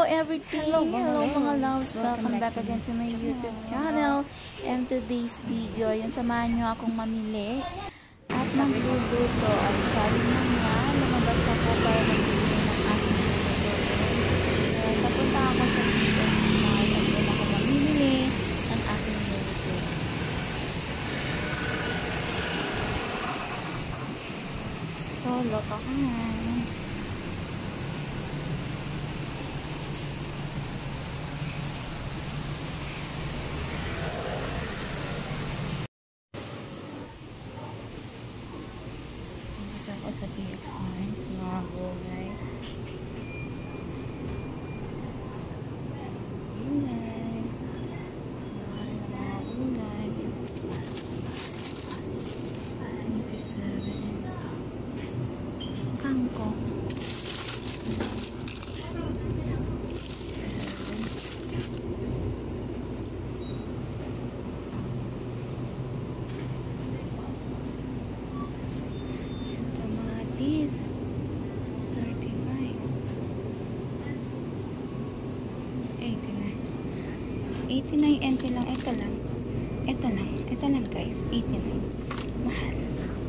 everything! Hello mga loves! Welcome back again to my YouTube channel. And today's video, yung samahan nyo akong mamili at magluluto. Ay sayang na nga, lumabas ako para magbili ng aking lulutuin. And papunta ako sa PX Mall at doon ako mamimili ng aking lulutuin. So, loto ka nga. Sa PX Mall, sa mga gulay. Mga gulay. 27. Kangkong. This 39, 89 NT lang. Ito lang guys, 89 mahal.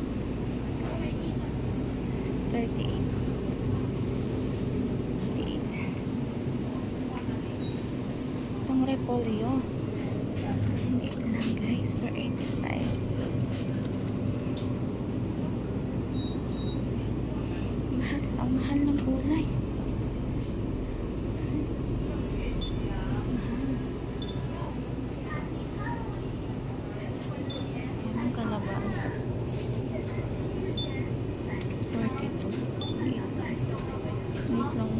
38 itong repolyo ito lang guys for 85. Ang mahal ng gulay. Yan ang kalabasa. 42. Wait lang.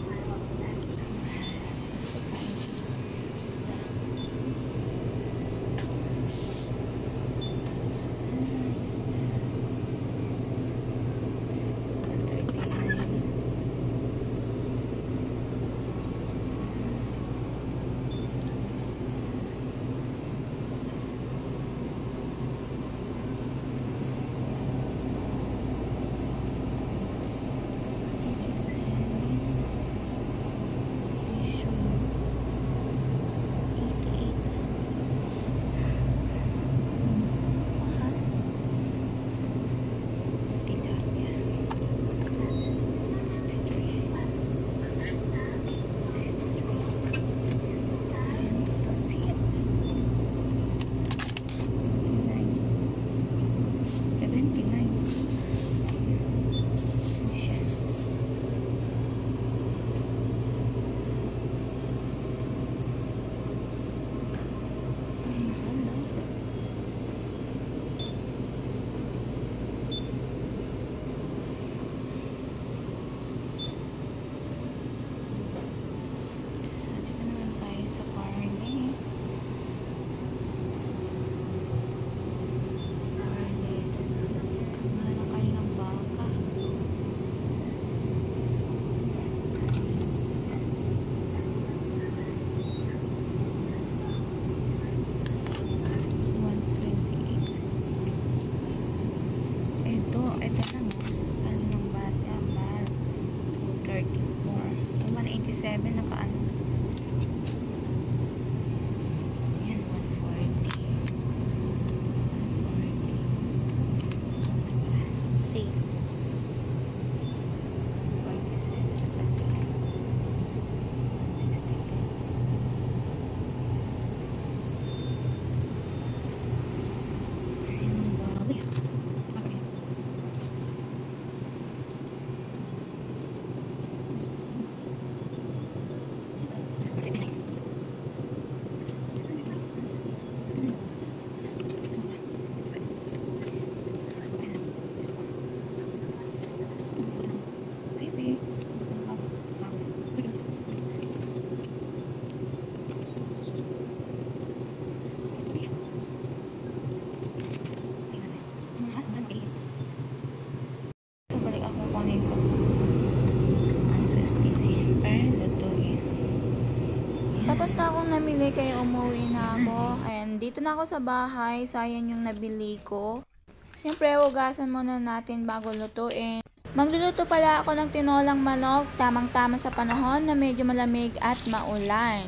Ito lang, ano ng bata, 234. 187 naka ano. Yan, 140. Safe. 47 naka safe. 162. Ayan ang bawi. Tapos na akong namili kaya umuwi na ako. And dito na ako sa bahay. Sayang yung nabili ko. Siyempre, hugasan muna natin bago lutuin. Magluluto pala ako ng tinolang manok, tamang-tama sa panahon na medyo malamig at maulan.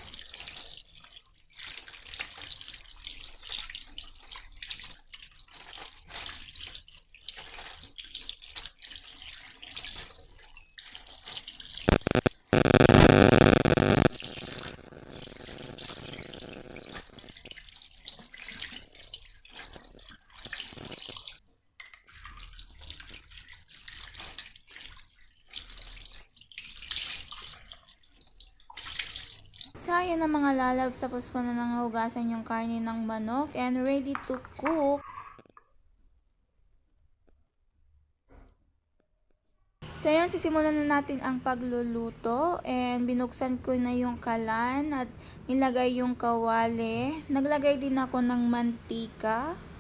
So, ayan na mga lalabs, tapos ko na nang hugasan yung karne ng manok and ready to cook. So, ayan, sisimulan na natin ang pagluluto and binuksan ko na yung kalan at nilagay yung kawali. Naglagay din ako ng mantika.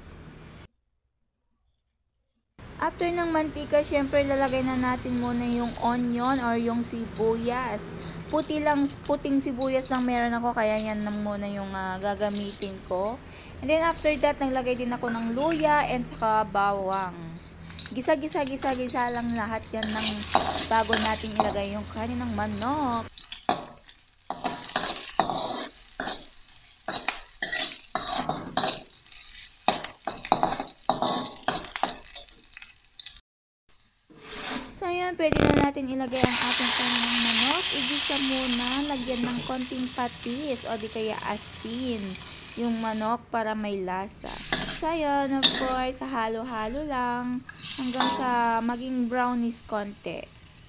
After ng mantika, syempre lalagay na natin muna yung onion or yung sibuyas. Puting sibuyas lang meron ako, kaya yan lang muna yung gagamitin ko. And then after that, naglagay din ako ng luya and saka bawang. Gisa-gisa lang lahat yan ng bago natin ilagay yung kanin ng manok. So, ayan, pwede na natin ilagay ang ating kanin ng manok. Igisa muna, lagyan ng konting patis o di kaya asin yung manok para may lasa. So, ayan, of course, halo-halo lang hanggang sa maging brownish konti.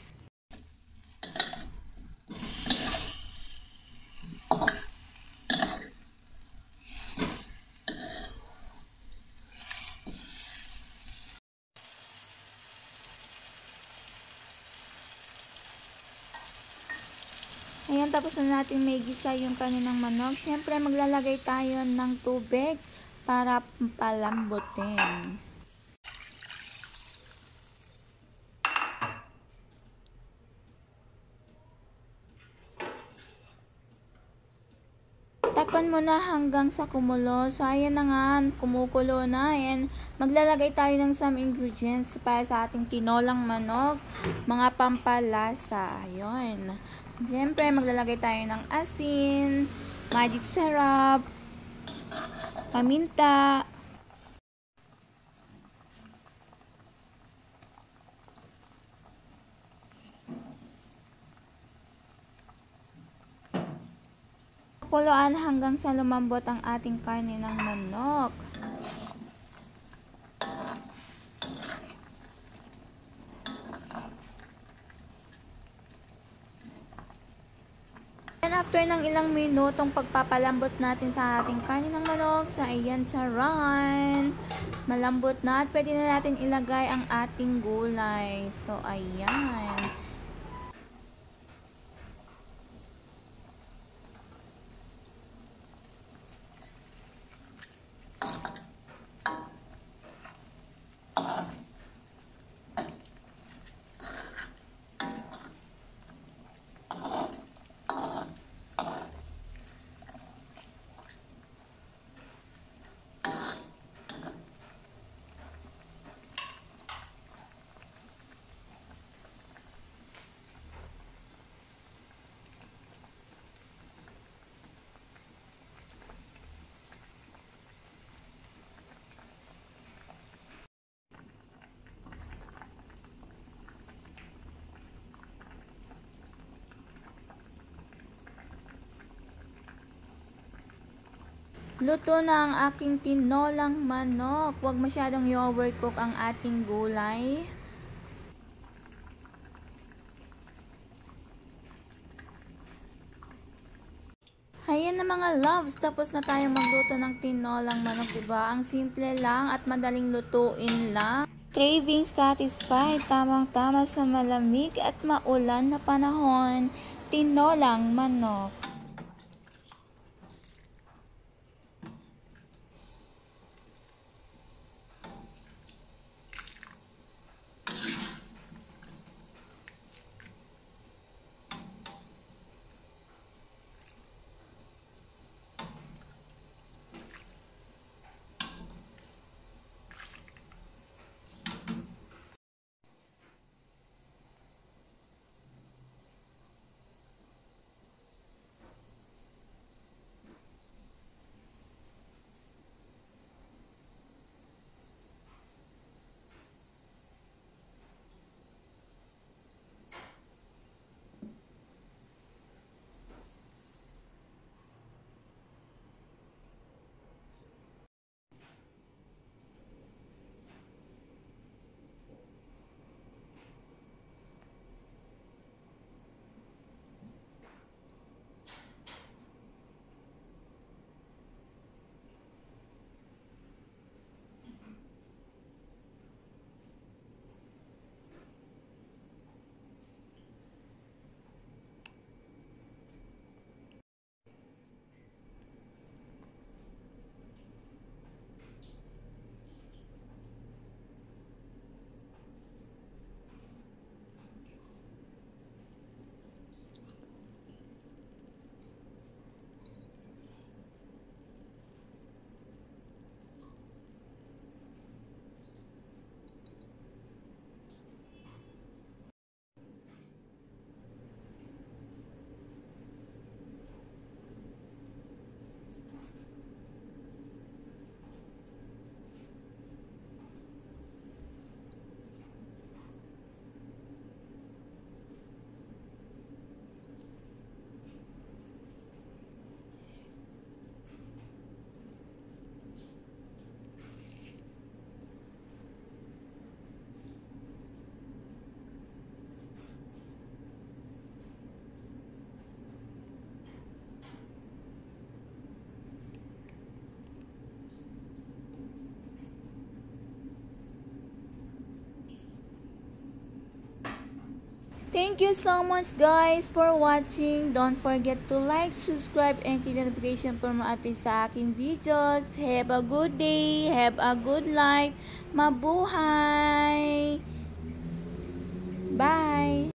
Ayan, tapos na natin may gisa yung kaninang manok. Siyempre, maglalagay tayo ng tubig para palambutin. Takpan mo na hanggang sa kumulo. So, ayan na nga, kumukulo na. And maglalagay tayo ng some ingredients para sa ating tinolang manok. Mga pampalasa. Ayun. Siyempre, maglalagay tayo ng asin, magic syrup, paminta, kuluan hanggang sa lumambot ang ating karne ng manok. And after ng ilang minutong pagpapalambot natin sa ating karne ng manok, sa ayan, charan, malambot na at pwede na natin ilagay ang ating gulay. So, ayan. Luto na ang aking tinolang manok. Huwag masyadong i-overcook ang ating gulay. Ayan na mga loves, tapos na tayong magluto ng tinolang manok, diba? Ang simple lang at madaling lutuin lang. Craving satisfied, tamang-tama sa malamig at maulan na panahon. Tinolang manok. Thank you so much guys for watching. Don't forget to like, subscribe, and click the notification for more updates sa aking videos. Have a good day. Have a good life. Mabuhay! Bye!